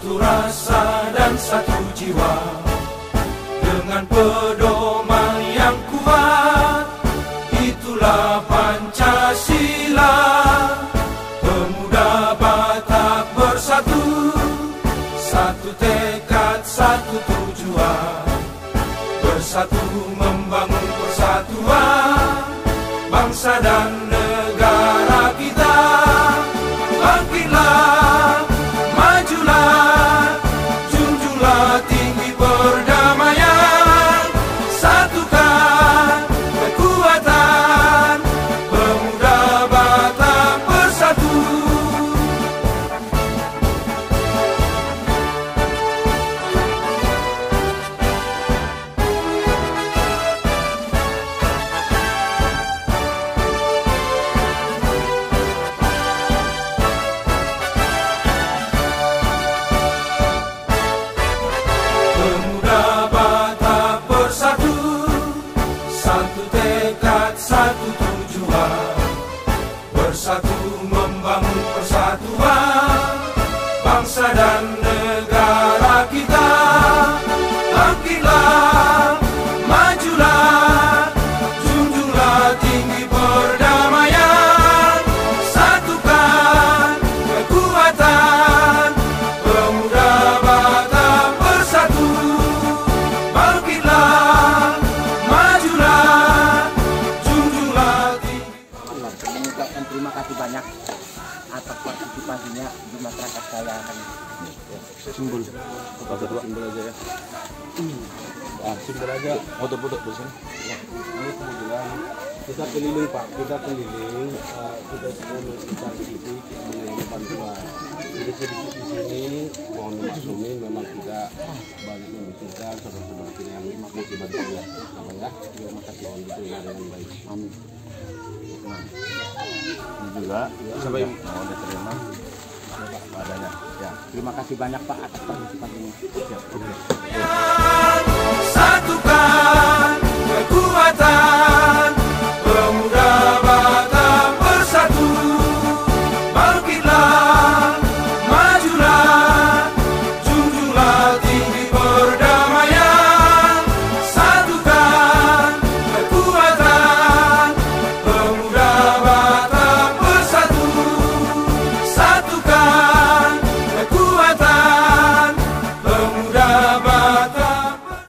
satu rasa dan satu jiwa, dengan pedoman yang kuat, itulah Pancasila. Pemuda Batak bersatu, satu tekad, satu tujuan, bersatu membangun persatuan bangsa dan negara kita. Bangkitlah, majulah, junjunglah tinggi perdamaian, satukan kekuatan, pemuda Batak bersatu. Satu tujuan, bersatu membangun persatuan bangsa dan negara kita. Bangkitlah, majulah, junjunglah tinggi perdamaian, satukan kekuatan, pemuda Batak bersatu. Bangkitlah, majulah, mengucapkan terima kasih banyak atas partisipasinya di masyarakat saya. Simbol aja ya. Simbol aja. Foto-foto di sini. Ya. Ini kemudian kita keliling Pak, kita keliling, kita semua kita titik menerima bantuan. Jadi sedikit di sini mohon dimaklumin, memang kita banyak memikirkan saudara-saudara kita yang mengikuti bantuan. Apa ya? Terima kasih mohon diterima dengan baik. Amin. Ini juga sampai mau diterima adanya. Ya, terima kasih banyak Pak atas partisipasinya. Satukan kekuatan.